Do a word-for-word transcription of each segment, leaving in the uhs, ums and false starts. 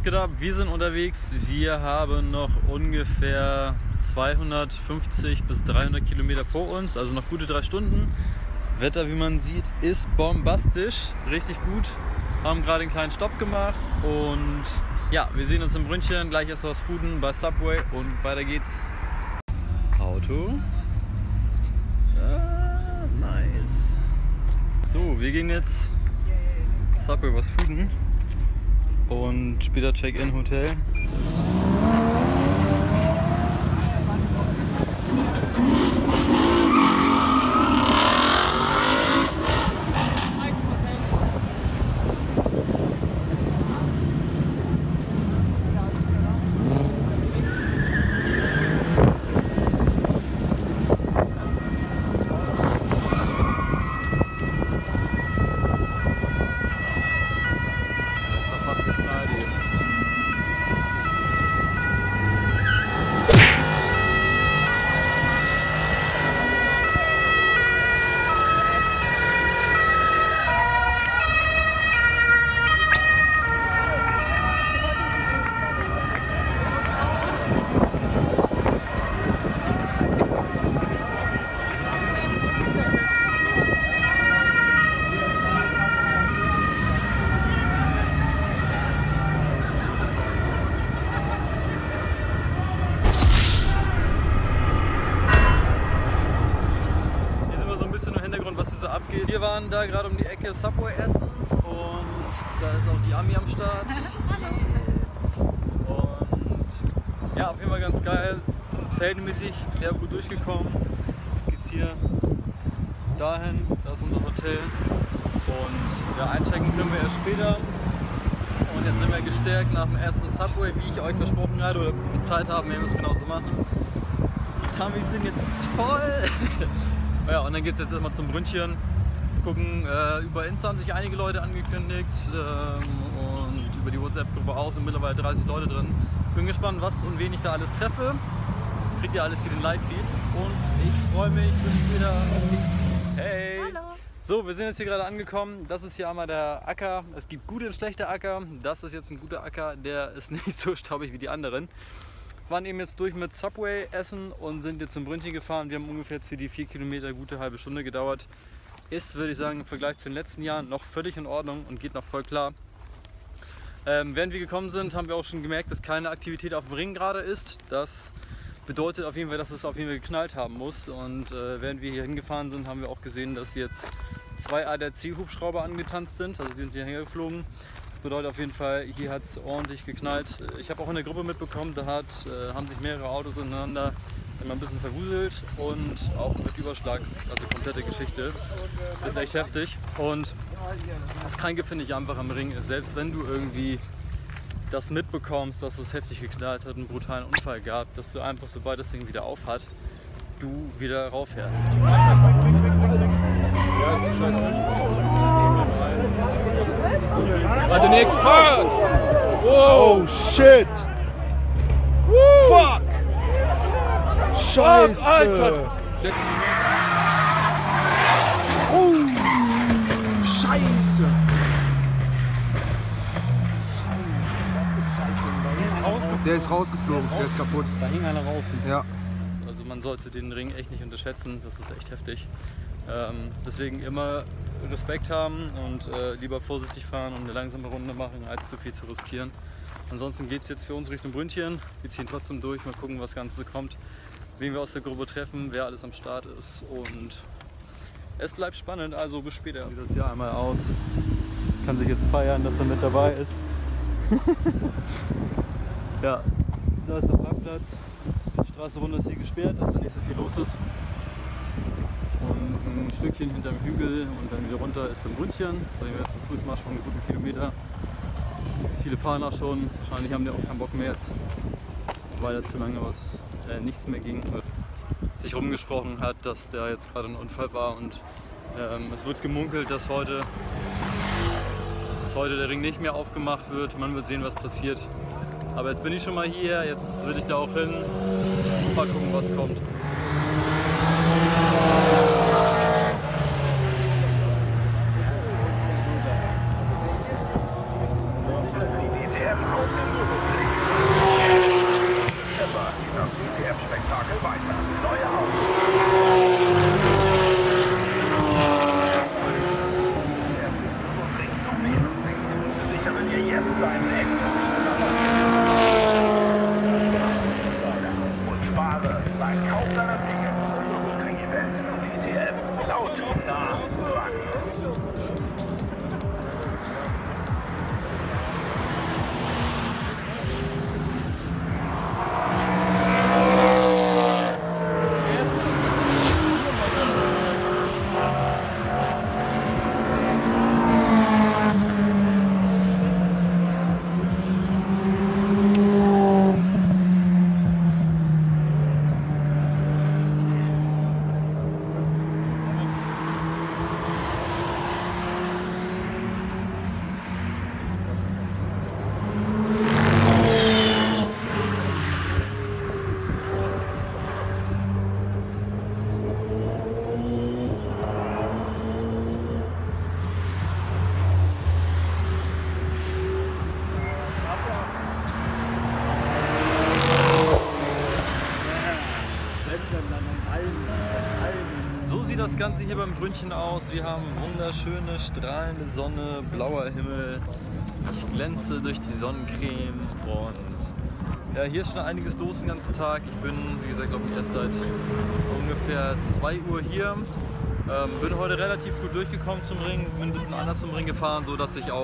geht ab? Wir sind unterwegs. Wir haben noch ungefähr zweihundertfünfzig bis dreihundert Kilometer vor uns, also noch gute drei Stunden. Wetter, wie man sieht, ist bombastisch, richtig gut. Haben gerade einen kleinen Stopp gemacht und ja, wir sehen uns im Brünnchen, gleich erst was fooden bei Subway und weiter geht's. Auto. Ah, nice. So, wir gehen jetzt Subway was fooden und später Check-in Hotel. Abgeht. Wir waren da gerade um die Ecke Subway essen und da ist auch die Ami am Start. Und ja, auf jeden Fall ganz geil, verhältnismäßig sehr gut durchgekommen. Jetzt geht's hier dahin, da ist unser Hotel und ja, einchecken können wir erst später. Und jetzt sind wir gestärkt nach dem ersten Subway, wie ich euch versprochen hatte oder prophezeit haben, werden wir es genauso machen. Die Tummies sind jetzt voll. Ja, und dann geht es jetzt erstmal zum Brünnchen. Gucken, äh, über Insta haben sich einige Leute angekündigt ähm, und über die WhatsApp-Gruppe auch sind mittlerweile dreißig Leute drin. Bin gespannt, was und wen ich da alles treffe. Kriegt ihr alles hier den Live-Feed und ich freue mich. Bis später. Hey! Hallo! So, wir sind jetzt hier gerade angekommen. Das ist hier einmal der Acker. Es gibt gute und schlechte Acker. Das ist jetzt ein guter Acker, der ist nicht so staubig wie die anderen. Wir waren eben jetzt durch mit Subway essen und sind jetzt zum Brünnchen gefahren. Wir haben ungefähr jetzt für die vier Kilometer gute halbe Stunde gedauert. Ist, würde ich sagen, im Vergleich zu den letzten Jahren noch völlig in Ordnung und geht noch voll klar. Ähm, während wir gekommen sind, haben wir auch schon gemerkt, dass keine Aktivität auf dem Ring gerade ist. Das bedeutet auf jeden Fall, dass es auf jeden Fall geknallt haben muss. Und äh, während wir hier hingefahren sind, haben wir auch gesehen, dass jetzt zwei A D A C-Hubschrauber angetanzt sind. Also die sind hier hergeflogen. Das bedeutet auf jeden Fall, hier hat es ordentlich geknallt. Ich habe auch in der Gruppe mitbekommen, da hat, äh, haben sich mehrere Autos ineinander immer ein bisschen verwuselt und auch mit Überschlag, also komplette Geschichte. Das ist echt heftig. Und das Kranke finde ich einfach am Ring ist, selbst wenn du irgendwie das mitbekommst, dass es heftig geknallt hat, einen brutalen Unfall gab, dass du einfach, sobald das Ding wieder auf hat, du wieder rauffährst. Ja, ist die scheiß Milchbombe. Warte, next Fahrt! Oh shit! Woo. Fuck! Scheiße! Alter. Oh! Scheiße! Der ist rausgeflogen, der ist kaputt. Da hing einer draußen. Ja. Also man sollte den Ring echt nicht unterschätzen, das ist echt heftig. Ähm, deswegen immer Respekt haben und äh, lieber vorsichtig fahren und eine langsame Runde machen, als zu viel zu riskieren. Ansonsten geht es jetzt für uns Richtung Brünnchen. Wir ziehen trotzdem durch, mal gucken, was Ganze kommt, wen wir aus der Gruppe treffen, wer alles am Start ist und es bleibt spannend, also bis später. Sieht das hier einmal aus. Kann sich jetzt feiern, dass er mit dabei ist. Ja, da ist der Parkplatz. Die Straße runter ist hier gesperrt, dass da nicht so viel los ist. Und ein Stückchen hinterm Hügel und dann wieder runter ist ein Brünnchen. Da haben wir jetzt einen Fußmarsch von einem guten Kilometer. Viele fahren auch schon, wahrscheinlich haben die auch keinen Bock mehr jetzt, weil da zu lange was, äh, nichts mehr ging. Sich rumgesprochen hat, dass da jetzt gerade ein Unfall war und ähm, es wird gemunkelt, dass heute, dass heute der Ring nicht mehr aufgemacht wird. Man wird sehen, was passiert. Aber jetzt bin ich schon mal hier, jetzt will ich da auch hin. Mal gucken, was kommt. Die M auf dem Nürburgring. Immer geht das D T M-Spektakel weiter. Neue Autos. Der Nürburgring zu nehmen. Sie sichern ihr jetzt einen exklusiven und spare beim Kauf deiner Tickets. Nürburgring-Event. D T M. Laut, nah, dran. So sieht das Ganze hier beim Brünnchen aus. Wir haben wunderschöne, strahlende Sonne, blauer Himmel. Ich glänze durch die Sonnencreme und ja, hier ist schon einiges los den ganzen Tag. Ich bin, wie gesagt, glaube ich, erst seit ungefähr zwei Uhr hier. Ähm, bin heute relativ gut durchgekommen zum Ring, bin ein bisschen anders zum Ring gefahren, so dass ich auch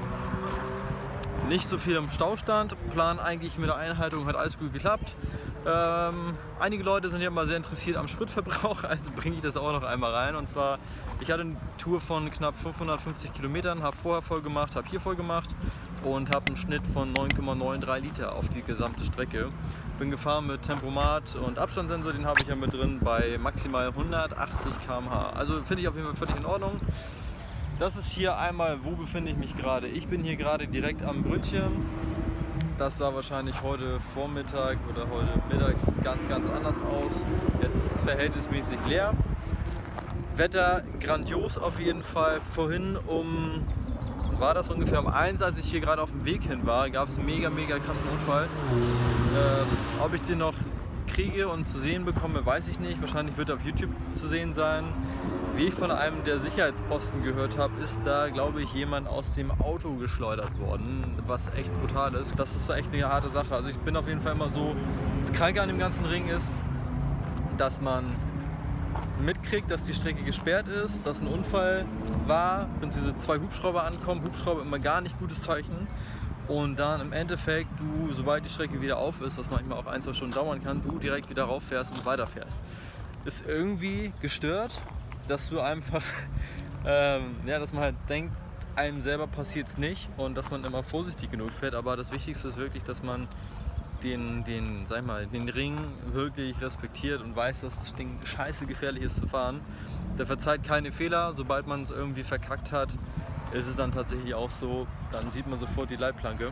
nicht so viel im Stau stand. Plan eigentlich mit der Einhaltung hat alles gut geklappt. Ähm, einige Leute sind ja mal sehr interessiert am Spritverbrauch, also bringe ich das auch noch einmal rein. Und zwar, ich hatte eine Tour von knapp fünfhundertfünfzig Kilometern, habe vorher voll gemacht, habe hier voll gemacht und habe einen Schnitt von neun Komma dreiundneunzig Liter auf die gesamte Strecke. Bin gefahren mit Tempomat und Abstandssensor, den habe ich ja mit drin bei maximal hundertachtzig Kilometer pro Stunde. Also finde ich auf jeden Fall völlig in Ordnung. Das ist hier einmal, wo befinde ich mich gerade. Ich bin hier gerade direkt am Brünnchen. Das sah wahrscheinlich heute Vormittag oder heute Mittag ganz, ganz anders aus. Jetzt ist es verhältnismäßig leer. Wetter grandios auf jeden Fall. Vorhin um, war das ungefähr um eins, als ich hier gerade auf dem Weg hin war, gab es einen mega, mega krassen Unfall. Ähm, ob ich den noch kriege und zu sehen bekomme, weiß ich nicht. Wahrscheinlich wird er auf YouTube zu sehen sein. Wie ich von einem der Sicherheitsposten gehört habe, ist da, glaube ich, jemand aus dem Auto geschleudert worden, was echt brutal ist. Das ist echt eine harte Sache. Also ich bin auf jeden Fall immer so, das Kranke an dem ganzen Ring ist, dass man mitkriegt, dass die Strecke gesperrt ist, dass ein Unfall war, beziehungsweise zwei Hubschrauber ankommen. Hubschrauber immer gar nicht gutes Zeichen. Und dann im Endeffekt du, sobald die Strecke wieder auf ist, was manchmal auch ein, zwei Stunden dauern kann, du direkt wieder rauffährst und weiterfährst. Ist irgendwie gestört, dass du einfach, ähm, ja, dass man halt denkt, einem selber passiert es nicht und dass man immer vorsichtig genug fährt. Aber das Wichtigste ist wirklich, dass man den, den, sag ich mal, den Ring wirklich respektiert und weiß, dass das Ding scheiße gefährlich ist zu fahren. Der verzeiht keine Fehler, sobald man es irgendwie verkackt hat, ist es dann tatsächlich auch so, dann sieht man sofort die Leitplanke.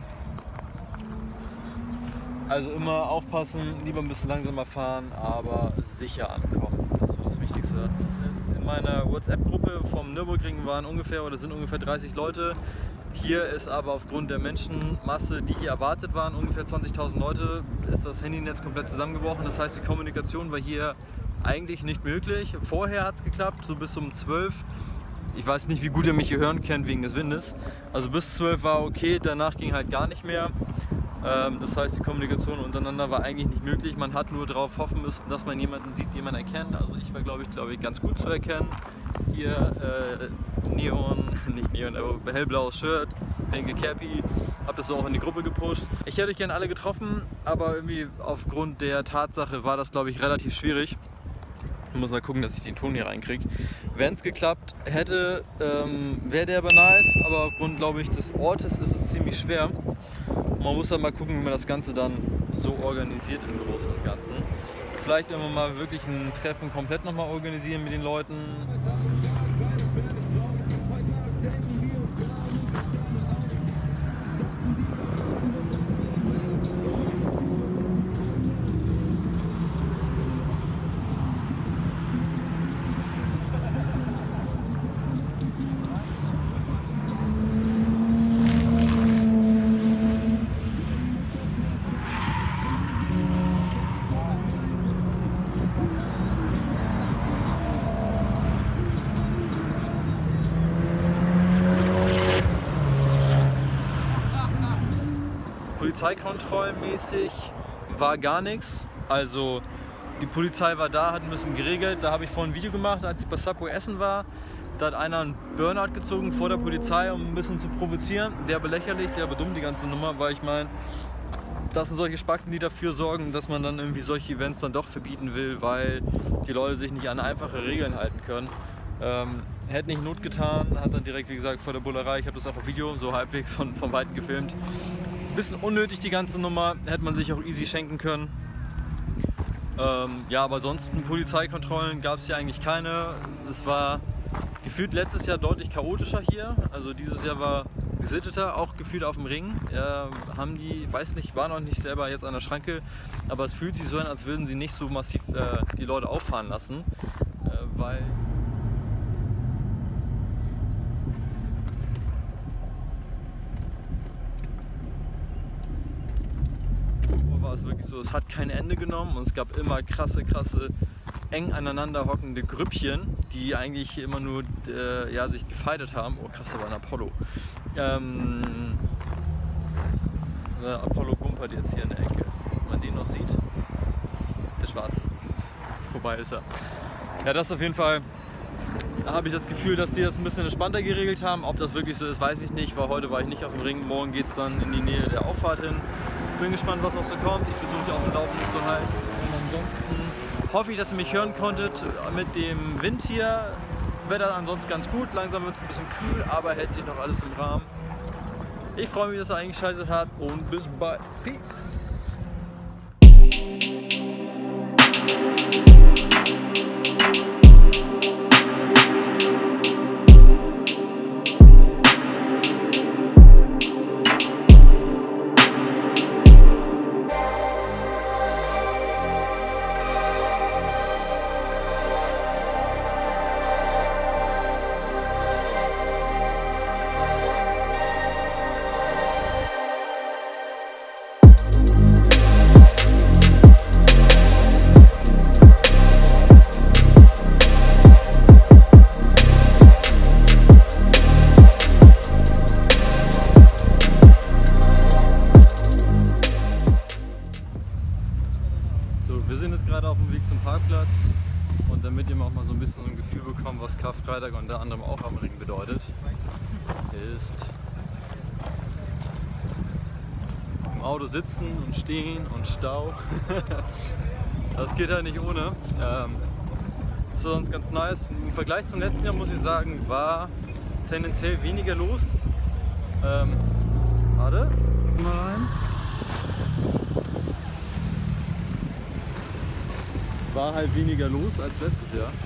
Also immer aufpassen, lieber ein bisschen langsamer fahren, aber sicher ankommen. Das ist so das Wichtigste. In meiner WhatsApp-Gruppe vom Nürburgring waren ungefähr oder sind ungefähr dreißig Leute. Hier ist aber aufgrund der Menschenmasse, die hier erwartet waren, ungefähr zwanzigtausend Leute, ist das Handynetz komplett zusammengebrochen. Das heißt, die Kommunikation war hier eigentlich nicht möglich. Vorher hat es geklappt, so bis um zwölf. Ich weiß nicht, wie gut ihr mich hier hören könnt wegen des Windes. Also bis zwölf war okay, danach ging halt gar nicht mehr. Ähm, das heißt, die Kommunikation untereinander war eigentlich nicht möglich. Man hat nur darauf hoffen müssen, dass man jemanden sieht, den man erkennt. Also ich war, glaube ich, glaube ich, ganz gut zu erkennen. Hier äh, Neon, nicht Neon, aber hellblaues Shirt, pinke Cappy. Hab das so auch in die Gruppe gepusht. Ich hätte euch gerne alle getroffen, aber irgendwie aufgrund der Tatsache war das, glaube ich, relativ schwierig. Ich muss mal gucken, dass ich den Ton hier reinkriege. Wenn es geklappt hätte, ähm, wäre der aber nice, aber aufgrund, glaube ich, des Ortes ist es ziemlich schwer. Und man muss dann mal gucken, wie man das Ganze dann so organisiert im Großen und Ganzen. Vielleicht irgendwann mal wirklich ein Treffen komplett nochmal organisieren mit den Leuten. Polizeikontrollmäßig war gar nichts. Also die Polizei war da, hat ein bisschen geregelt. Da habe ich vorhin ein Video gemacht, als ich bei Subway essen war. Da hat einer einen Burnout gezogen vor der Polizei, um ein bisschen zu provozieren. Der war lächerlich, der war dumm, die ganze Nummer, weil ich meine, das sind solche Spacken, die dafür sorgen, dass man dann irgendwie solche Events dann doch verbieten will, weil die Leute sich nicht an einfache Regeln halten können. Ähm, hätte nicht Not getan, hat dann direkt, wie gesagt, vor der Bullerei, ich habe das auch auf Video, so halbwegs von, von Weitem gefilmt. Bisschen unnötig die ganze Nummer, hätte man sich auch easy schenken können. Ähm, ja, aber ansonsten Polizeikontrollen gab es hier eigentlich keine. Es war gefühlt letztes Jahr deutlich chaotischer hier, also dieses Jahr war gesitteter, auch gefühlt auf dem Ring. Ja, haben die, ich weiß nicht, war noch nicht selber jetzt an der Schranke, aber es fühlt sich so an, als würden sie nicht so massiv äh, die Leute auffahren lassen, äh, weil war es wirklich so, es hat kein Ende genommen und es gab immer krasse, krasse, eng aneinander hockende Grüppchen, die eigentlich immer nur äh, ja, sich gefeitet haben. Oh krass, da war ein Apollo. Ähm, der Apollo gumpert jetzt hier in der Ecke. Wenn man den noch sieht. Der Schwarze. Vorbei ist er. Ja, das auf jeden Fall. Da habe ich das Gefühl, dass die das ein bisschen entspannter geregelt haben. Ob das wirklich so ist, weiß ich nicht, weil heute war ich nicht auf dem Ring. Morgen geht es dann in die Nähe der Auffahrt hin. Bin gespannt, was noch so kommt. Ich versuche die auf dem Laufenden zu halten. Und ansonsten hoffe ich, dass ihr mich hören konntet. Mit dem Wind hier Wetter ansonsten ganz gut. Langsam wird es ein bisschen kühl, aber hält sich noch alles im Rahmen. Ich freue mich, dass ihr eingeschaltet habt und bis bald. Peace! Wir sind jetzt gerade auf dem Weg zum Parkplatz und damit ihr auch mal so ein bisschen ein Gefühl bekommt, was Karfreitag unter anderem auch am Ring bedeutet, ist im Auto sitzen und stehen und Stau. Das geht halt nicht ohne. Ähm, das ist sonst ganz nice. Im Vergleich zum letzten Jahr muss ich sagen, war tendenziell weniger los. Ähm, warte, mal rein. War halt weniger los als letztes Jahr,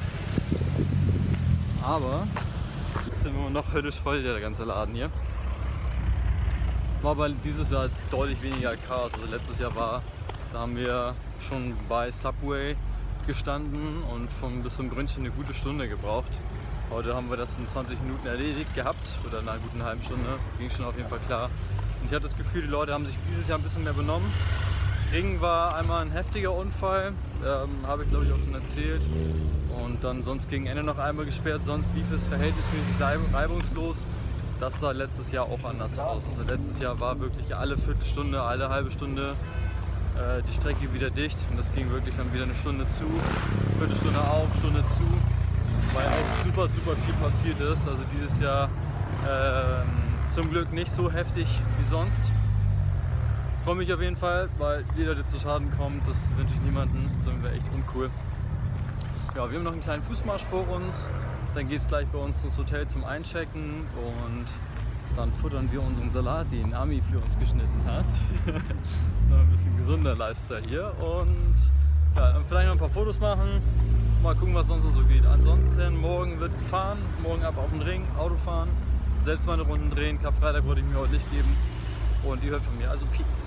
aber jetzt sind wir noch höllisch voll, der ganze Laden hier. War aber dieses Jahr deutlich weniger Chaos, also letztes Jahr war, da haben wir schon bei Subway gestanden und von bis zum Brötchen eine gute Stunde gebraucht. Heute haben wir das in zwanzig Minuten erledigt gehabt, oder in einer guten halben Stunde, ging schon auf jeden Fall klar. Und ich hatte das Gefühl, die Leute haben sich dieses Jahr ein bisschen mehr benommen. Ring war einmal ein heftiger Unfall, ähm, habe ich glaube ich auch schon erzählt. Und dann sonst gegen Ende noch einmal gesperrt, sonst lief es verhältnismäßig reibungslos. Das sah letztes Jahr auch anders aus. Also letztes Jahr war wirklich alle Viertelstunde, alle halbe Stunde äh, die Strecke wieder dicht. Und das ging wirklich dann wieder eine Stunde zu, Viertelstunde auf, Stunde zu. Weil auch super, super viel passiert ist. Also dieses Jahr ähm, zum Glück nicht so heftig wie sonst. Ich freue mich auf jeden Fall, weil jeder, der zu Schaden kommt, das wünsche ich niemandem. Das wäre echt uncool. Ja, wir haben noch einen kleinen Fußmarsch vor uns. Dann geht es gleich bei uns ins Hotel zum Einchecken und dann futtern wir unseren Salat, den Ami für uns geschnitten hat. Noch ein bisschen gesunder Lifestyle hier und ja, dann vielleicht noch ein paar Fotos machen. Mal gucken, was sonst so geht. Ansonsten morgen wird gefahren, morgen ab auf den Ring, Auto fahren, selbst meine Runden drehen. Karfreitag wollte ich mir heute nicht geben. Und ihr hört von mir, also Peace.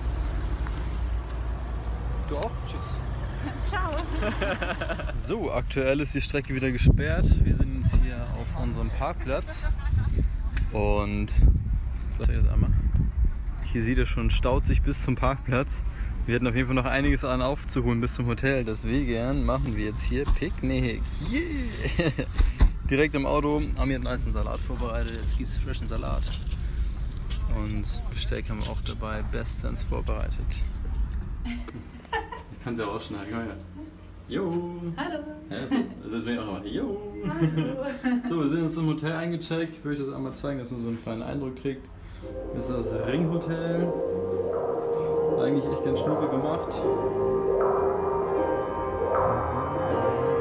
Du auch? Tschüss. Ciao. So, aktuell ist die Strecke wieder gesperrt. Wir sind jetzt hier auf unserem Parkplatz. Und ich jetzt einmal. Hier sieht ihr schon, staut sich bis zum Parkplatz. Wir hätten auf jeden Fall noch einiges an aufzuholen bis zum Hotel. Deswegen machen wir jetzt hier Picknick. Yeah. Direkt im Auto haben wir einen nicen Salat vorbereitet. Jetzt gibt es frischen Salat. Und Besteck haben wir auch dabei, bestens vorbereitet. Ich kann sie aber auch schneiden, komm her. Jo! Hallo! Ja, so, das ist mir auch noch. Jo! Hallo! So, wir sind jetzt im Hotel eingecheckt. Ich will euch das einmal zeigen, dass ihr so einen kleinen Eindruck kriegt. Das ist das Ringhotel. Eigentlich echt ganz schnucke gemacht. So.